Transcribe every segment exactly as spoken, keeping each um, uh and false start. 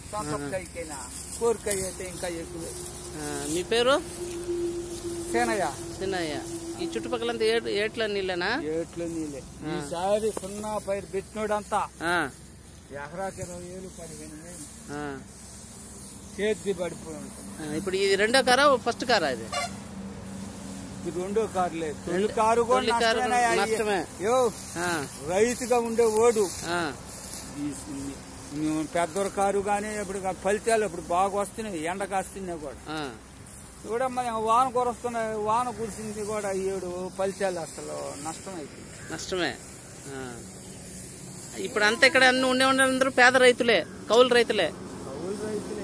సొంతకైనా కోరికై అయితే ఇంకా ఎక్కువే. మీ పేరు? సేనయ్య. సిన్నయ్య. ఈ చుట్టుపక్కలంతా ఏట్ల నీళ్ళనా? ఏట్ల నీళ్ళే. ఈసారి సున్నా పైరు పెట్టినోడంతా ఎకరాకి ఇరవై వేలు పదిహేను వేలు చేతి పడిపోయి ఉంటుంది. ఇప్పుడు ఇది రెండో కారా ఫస్ట్ కారా? ఇది ఇది రెండో కారు లేదు, తొలి కారు కూడా నష్టమే. రైతుగా ఉండే ఓడు పెద్ద కారు కానీ ఇప్పుడు ఫలితాలు ఇప్పుడు బాగా వస్తున్నాయి, ఎండ కాస్తున్నాయి కూడా. చూడమ్మా వాన కురుస్తున్నాయి, వాన కురిసింది కూడా ఏడు ఫలితాలు అసలు నష్టం అయిపోయింది. నష్టమే. ఇప్పుడు అంతా ఇక్కడ అన్ని ఉండే ఉండే అందరూ పేద రైతులే, కౌలు రైతులే. కౌలు రైతులే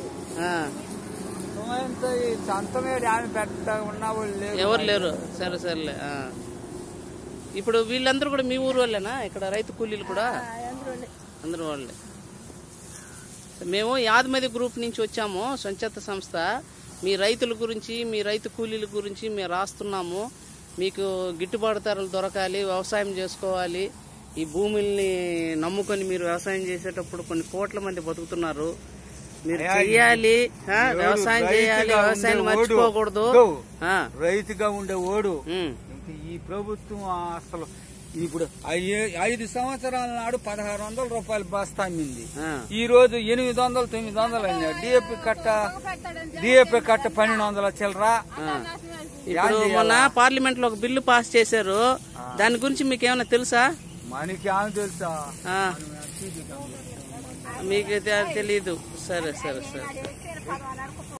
సంతమేడు ఆమె పెద్ద ఉన్నవాళ్ళు లేరు, ఎవరు లేరు. సరే సరేలే. ఇప్పుడు వీళ్ళందరూ కూడా మీ ఊరు వాళ్ళేనా? ఇక్కడ రైతు కూలీలు కూడా అందరూ వాళ్ళే. మేము యాదమది గ్రూప్ నుంచి వచ్చాము, స్వచ్ఛత సంస్థ. మీ రైతుల గురించి, మీ రైతు కూలీల గురించి మేము రాస్తున్నాము. మీకు గిట్టుబాటు ధరలు దొరకాలి, వ్యవసాయం చేసుకోవాలి. ఈ భూముల్ని నమ్ముకొని మీరు వ్యవసాయం చేసేటప్పుడు కొన్ని కోట్ల మంది బతుకుతున్నారు. మీరు చెయ్యాలి, వ్యవసాయం చేయాలి, వ్యవసాయాన్ని మర్చిపోకూడదు. రైతుగా ఉండే ఓడు ఈ ప్రభుత్వం అసలు ఇప్పుడు ఐదు సంవత్సరాల నాడు పదహారు వందల రూపాయలు బస్తా అమ్మింది, ఈ రోజు ఎనిమిది వందలు తొమ్మిది వందలు అయినాయి. డిఏపి కట్ట డిఏపి కట్ట పన్నెండు వందల చిల్లరా. ఇప్పుడు మొన్న పార్లమెంట్ లో ఒక బిల్లు పాస్ చేశారు, దాని గురించి మీకు ఏమైనా తెలుసా? మనకి ఏమైనా తెలుసా? మీకు తెలీదు. సరే సరే సరే.